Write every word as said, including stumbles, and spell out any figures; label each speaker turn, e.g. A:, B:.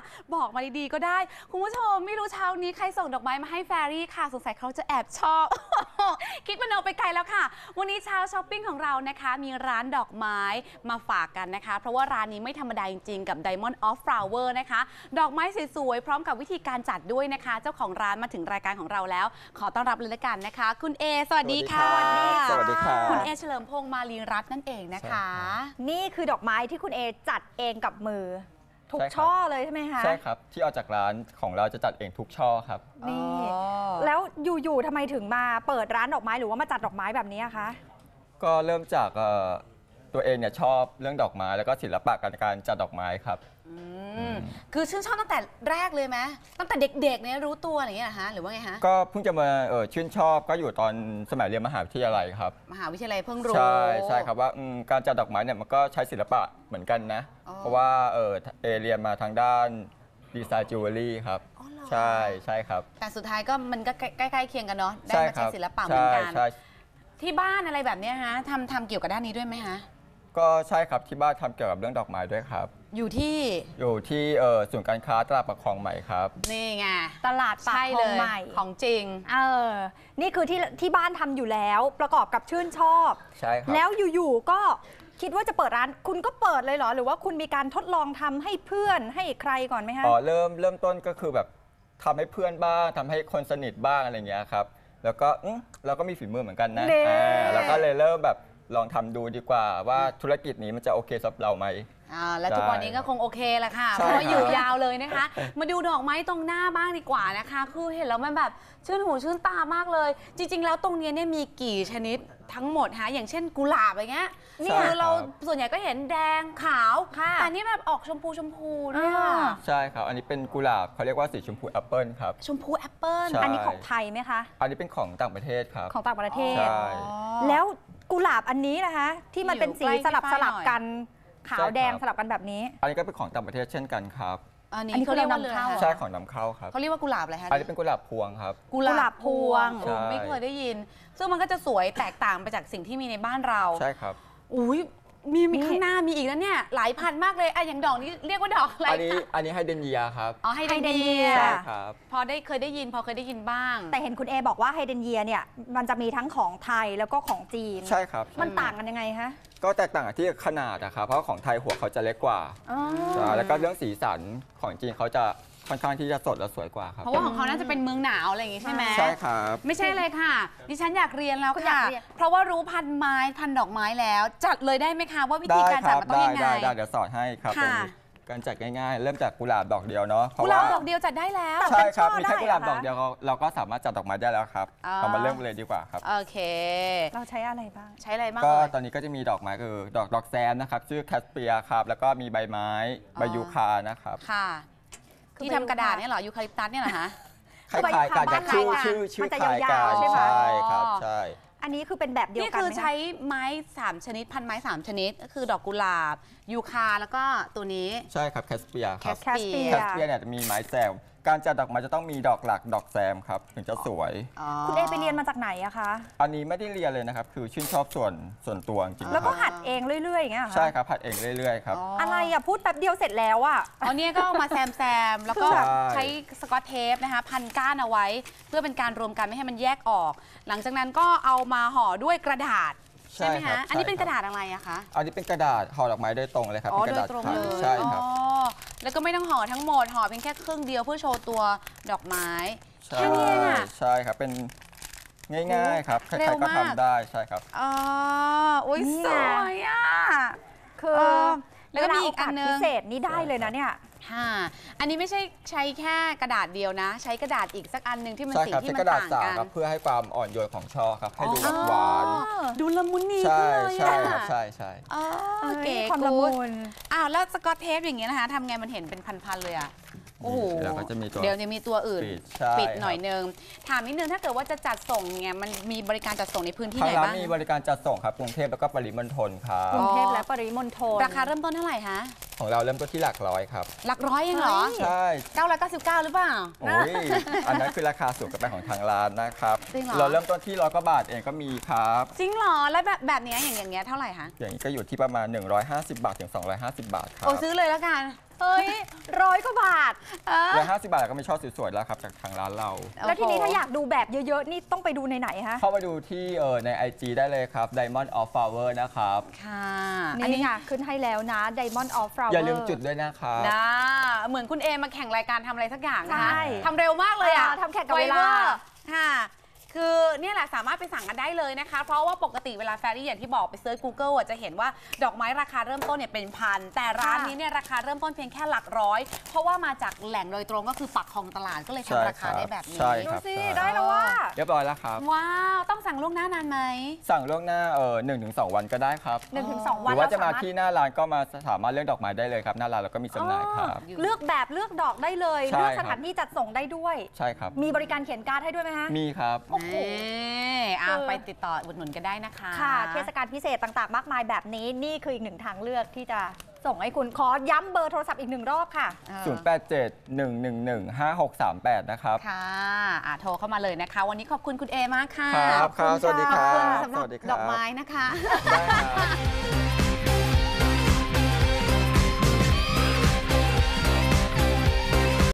A: บอกมาดีๆก็ได้คุณผู้ชมไม่รู้เช้านี้ใครส่งดอกไม้มาให้แฟรี่ค่ะสงสัยเขาจะแอบชอบ คิดมโนไปไกลแล้วค่ะวันนี้เช้าช้อปปิ้งของเรานะคะมีร้านดอกไม้มาฝากกันนะคะเพราะว่าร้านนี้ไม่ธรรมดาจริงๆกับ Diamond of Flower นะคะดอกไม้สวยๆพร้อมกับวิธีการจัดด้วยนะคะเจ้าของร้านมาถึงรายการของเราแล้วขอต้อนรับเลยละกันนะคะคุณเอสวัสดีค่ะ
B: สวัสดีค่ะ
A: คุณเอเฉลิมพงษ์มาลีรัตน์นั่นเองนะคะ
C: นี่คือดอกไม้ที่คุณเอจัดเองกับมือทุกช่อเลยใช่ไหมคะ
B: ใช่ครับที่เอาจากร้านของเราจะจัดเองทุกช่อครับ
C: นี่แล้วอยู่ๆทำไมถึงมาเปิดร้านดอกไม้หรือว่ามาจัดดอกไม้แบบนี้คะ
B: ก็เริ่มจากตัวเองเนี่ยชอบเรื่องดอกไม้แล้วก็ศิลปะการการจัดดอกไม้ครับ
A: คือชื่นชอบตั้งแต่แรกเลยไหมตั้งแต่เด็กๆเนี่ยรู้ตัวอะไรอย่างเงี้ยฮะหรือว่าไงฮะ
B: ก็เพิ่งจะมาเออชื่นชอบก็อยู่ตอนสมัยเรียนมหาวิทยาลัยครับ
A: มหาวิทยาลัยเพิ่งรู้
B: ใช่ใช่ครับว่าการจัดดอกไม้เนี่ยมันก็ใช้ศิลปะเหมือนกันนะเพราะว่าเออเอเรียนมาทางด้านดีไซน์จิวเวลรี่ครับใช่ใช่ครับ
A: แต่สุดท้ายก็มันก็ใกล้ๆเคียงกันเนาะได้มาใช้ศิลปะเหมือนกันที่บ้านอะไรแบบนี้ฮะทำทำเกี่ยวกับด้านนี้ด้วยไหมฮะ
B: ก็ใช่ครับที่บ้านทำเกี่ยวกับเรื่องดอกไม้ด้วยครับ
A: อยู่ที่
B: อยู่ที่เออศูนย์การค้าตลาดปากคลองใหม่ครับ
A: นี่ไง
C: ตลาดปากคลองใหม่
A: ของจริง
C: เออนี่คือที่ที่บ้านทำอยู่แล้วประกอบกับชื่นชอบ
B: ใช่ครับ
C: แล้วอยู่ๆก็คิดว่าจะเปิดร้านคุณก็เปิดเลยเหรอหรือว่าคุณมีการทดลองทำให้เพื่อนให้ใครก่อนไหมคะ
B: อ๋อเริ่มเริ่มต้นก็คือแบบทำให้เพื่อนบ้างทำให้คนสนิทบ้างอะไรเงี้ยครับแล้วก็เราก็มีฝีมือเหมือนกันนะแล้วก็เลยเริ่มแบบลองทำดูดีกว่าว่าธุรกิจนี้มันจะโอเคสำหรับเราไหม
A: อ่าและทุกวันนี้ก็คงโอเคแหละค่ะเพราะว่าอยู่ยาวเลยนะคะมาดูดอกไม้ตรงหน้าบ้างดีกว่านะคะคือเห็นแล้วมันแบบชื่นหูชื่นตามากเลยจริงๆแล้วตรงนี้เนี่ยมีกี่ชนิดทั้งหมดฮะอย่างเช่นกุหลาบอะไรเงี้ยนี่คือเราส่วนใหญ่ก็เห็นแดงขาวแต่นี่แบบออกชมพูชมพูด้วย
B: ใช่ครับอันนี้เป็นกุหลาบเขาเรียกว่าสีชมพูแอปเปิลครับ
A: ชมพูแอปเปิล
C: อันนี้ของไทยไหมคะ
B: อันนี้เป็นของต่างประเทศครับ
C: ของต่างประเทศแล้วกุหลาบอันนี้นะคะที่มันเป็นสีสลับสลับกันขาวแดงสลับกันแบบนี้
B: อันนี้ก็เป็นของต่างประเทศเช่นกันครับ
A: อันนี้เขาเรียกว่านำเข้า
B: ใช่ของนำเข้าครับ
A: เขาเรียกว่ากุหลาบอะไรคะ
B: อันนี้เป็นกุหลาบพวงครับ
A: กุหลาบพวงไม่เคยได้ยินซึ่งมันก็จะสวยแตกต่างไปจากสิ่งที่มีในบ้านเรา
B: ใช่ครับ
A: อุ้ยมีมีข้างหน้ามีอีกแล้วเนี่ยหลายพันมากเลยอะอย่างดอกนี้เรียกว่าดอกอะไร
B: อันนี้อันนี้ไฮเดรนเยียครับ
A: อ๋อไฮเดรนเยีย
B: ใช่ครับ
A: พอได้เคยได้ยินพอเคยได้ยินบ้าง
C: แต่เห็นคุณเอบอกว่าไฮเดรนเยียเนี่ยมันจะมีทั้งของไทยแล้วก็ของจีน
B: ใช่ครับ
C: มันต่างกันยังไงคะ
B: ก็แตกต่างที่ขนาดนะครับเพราะของไทยหัวเขาจะเล็กกว่าแล้วก็เรื่องสีสันของจีนเขาจะค่อนข้างที่จะสดและสวยกว่าครับ
A: เพราะว่าของเขาน่าจะเป็นเมืองหนาวอะไรอย่างงี้ใช่ไหม
B: ใช่ครับ
A: ไม่ใช่เลยค่ะดิฉันอยากเรียนแล้วค่ะเพราะว่ารู้พันไม้พันดอกไม้แล้วจัดเลยได้ไหมคะว่าวิธีการจัดมันต้องยังไง
B: ได้ได้เดี๋ยวสอนให้ครับการจัดง่ายๆเริ่มจากกุหลาบดอกเดียวเนาะ
A: กุหลาบดอกเดียวจัดได้แล้ว
B: ใช่ครับมีแค่กุหลาบดอกเดียวเราก็สามารถจัดดอกไม้ได้แล้วครับเรามาเริ่มเลยดีกว่าครับ
A: โอเค
C: เราใช้อะไรบ้าง
A: ใช้อะไรบ้าง
B: ก็ตอนนี้ก็จะมีดอกไม้คือดอกดอกแซมนะครับชื่อแคสเปียครับแล้วก็มีใบไม้ใบยูคานะครับ
A: ค่ะที่ทำกระดาษเนี่ยเหรอยูคาลิปตัสเนี่ยเหรอฮะ
B: คล้ายๆกันชื่อชื่อชื่อคล้ายกันใช่ครับใช่
C: อันนี้คือเป็นแบบเดียวกัน
A: นี่คือใช้ไม้สามชนิดพันไม้สามชนิดก็คือดอกกุหลาบยูคาแล้วก็ตัวนี้
B: ใช่ครับแคสเปียครับ
A: แคสเปีย
B: แคสเปียเนี่ยจะมีไม้แซมการจัดดอกไม้จะต้องมีดอกหลักดอกแซมครับถึงจะสวย
C: คุณเอไปเรียนมาจากไหนอะคะ
B: อันนี้ไม่ได้เรียนเลยนะครับคือชื่นชอบส่วนส่วนตัวจริง
C: แล้วก็หัดเองเรื่อยๆอย่างเงี้ย
B: ใช่ครับหัดเองเรื่อยๆครับ
C: อะไรอะพูดแป๊บเดียวเสร็จแล้วอะ
A: อ๋อเนี่ยก็เอามาแซมแซมแล้วก็ใช้สกอตเทปนะคะพันก้านเอาไว้เพื่อเป็นการรวมกันไม่ให้มันแยกออกหลังจากนั้นก็เอามาห่อด้วยกระดาษใช่ไหมคะอันนี้เป็นกระดาษอะไรอะคะ
B: อันนี้เป็นกระดาษห่อดอกไม้โดยตรงเลยครับเป็นกระดาษ
A: ตรงเลย
B: ใช่ครับ
A: แล้วก็ไม่ต้องห่อทั้งหมดห่อเพียงแค่ครึ่งเดียวเพื่อโชว์ตัวดอกไม้
B: แค่นี้อ่ะใช่ครับเป็นง่ายๆครับใครๆก็ทำได้ใช่ครับ
A: อ๋ออุ้ยสวยอ่ะ
C: คือแล้วก็มีอีกอันนึงพิเศษนี้ได้เลยนะเนี่ย
A: ค่ะอันนี้ไม่ใช่ใช้แค่กระดาษเดียวนะใช้กระดาษอีกสักอันหนึ่งที่มันสีที่มันต่างกัน
B: เพื่อให้ความอ่อนโยนของช่อครับให้ดูหวาน
A: ดูละมุนนี่
B: ใช่ใช่ใช่ใช่
A: เก๋ความละมุนอ้าวแล้วสกอตเทปอย่างเงี้ยนะคะทำไงมันเห็นเป็นพันๆเลยอ่ะโอ้โหเดี๋ยวจะมีตัวอื่นปิดหน่อยนึงถามนิดนึงถ้าเกิดว่าจะจัดส่งเนี่ยมันมีบริการจัดส่งในพื้นที่ไหนบ้าง
B: มีบริการจัดส่งครับกรุงเทพแล้วก็ปริมณฑลครับ
C: กรุงเทพและปริมณฑล
A: ราคาเริ่มต้นเท่าไหร่คะ
B: ของเราเริ่มต้นที่หลักร้อยครับ
A: หลักร้อยเองเหรอ
B: ใช่
A: เก้าร้อยเก้าสิบเก้าหรือเปล่า
B: โอ้ยอันนั้นคือราคาสูงกับไปของทางร้านนะครับเราเริ่มต้นที่ร้อยกว่าบาทเองก็มีครับ
A: จริงเหรอแล้วแบบแบบนี้อย่างอย่างเงี้ยเท่าไหร่คะ
B: อย่างนี้ก็อยู่ที่ประมาณหนึ่งร้อยห้าสิบบาทถึงสองร้อยห้าสิบบาทครับ
A: โอ้ซื้อเลยแล้วกัน
C: เฮ้ยร้อยกว่าบาท
A: เออ
B: ร้อยห้าสิบบาทก็มีช่อสวยๆแล้วครับจากทางร้านเรา
C: แล้วทีนี้ถ้าอยากดูแบบเยอะๆ นี่ต้องไปดูในไหนคะ
B: เข้ามาดูที่เออใน ไอ จี ได้เลยครับ Diamond of Flower นะครับ
A: ค่ะ
C: อันนี้ค่ะขึ้นให้แล้วนะ Diamond of Flower
B: อย่าลืมจุดด้วยนะครับ
A: นะเหมือนคุณเอมาแข่งรายการทำอะไรสักอย่างนะคะ
C: ใช่
A: ทำเร็วมากเลยอ่ะ
C: อ่าทำแข่งกับเวลา
A: ไวอร์ค่ะ คือเนี่ยแหละสามารถไปสั่งกันได้เลยนะคะ เพราะว่าปกติเวลาแฟรี่อย่างที่บอกไปเซิร์ช Google อ่ะจะเห็นว่าดอกไม้ราคาเริ่มต้นเนี่ยเป็นพัน แต่ร้านนี้เนี่ยราคาเริ่มต้นเพียงแค่หลักร้อย เพราะว่ามาจากแหล่งโดยตรงก็คือปักคลองตลาดก็เลยทำราคาได้แบบนี้
B: ใช่ค
C: ดู
B: รับ
C: สิ
B: ใช่
C: ได้แล้วว่า
B: เรียบร้อยแล้วครับ
A: ว้าว ต้องสั่งล่วงหน้านานไหม
B: สั่งล่วงหน้าเออหนึ่งถึงสองวันก็ได้ครับ
C: หนึ่งถึงสอง
B: ห
C: วัน
B: รือว่าจะมา
C: เรสรถ
B: ที่หน้าร้านก็มาสามารถเลือกดอกไม้ได้เลยครับ หน้าร้านเราก็มีจำหน่ายครับ
A: อ๋อ
C: เลือกแบบเลือกดอกได้เลย
B: ใช่
C: เลือก
B: ครั
C: ส
B: บ
C: ถานที่จัดส่งได้ด้วย
B: ใช่ครับ
C: มีบริการเขียนการ์ดให้ด้วยไหมคะ
B: มีครับ
C: โอ้โห
A: อ่ะ
C: คือ
A: ไปติดต่ออุดหนุนกันได้นะคะ
C: ค่ะเทศกาลพิเศษต่างๆ มากมายแบบนี้นี่คืออีกหนึ่งทางเลือกที่จะส่งให้คุณขอย้ำเบอร์โทรศัพท์อีกหนึ่งรอบค่ะ
A: เออ
B: ศูนย์ แปด เจ็ด หนึ่ง หนึ่ง หนึ่ง ห้า หก สาม แปด นะครับ
A: ค่ะอ่ะโทรเข้ามาเลยนะคะ วันนี้ขอบคุณคุณเอมากค่ะ
B: ครับครับสวัสดีค
A: ข
B: รั
A: อ
B: บบ
A: คุณสำห
B: ส
A: รับ
B: วัสดีค
A: ด
B: รั
A: อบ กไม้นะคะ
B: ได้ครับ